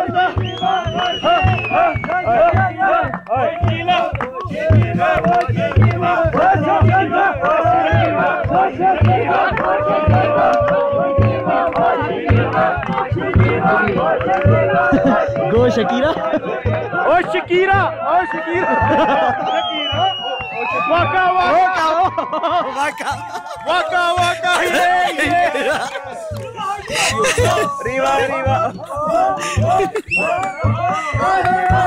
Go Shakira. Oh Shakira. Oh Shakira. Waka waka. Waka. Waka waka. Riva riva.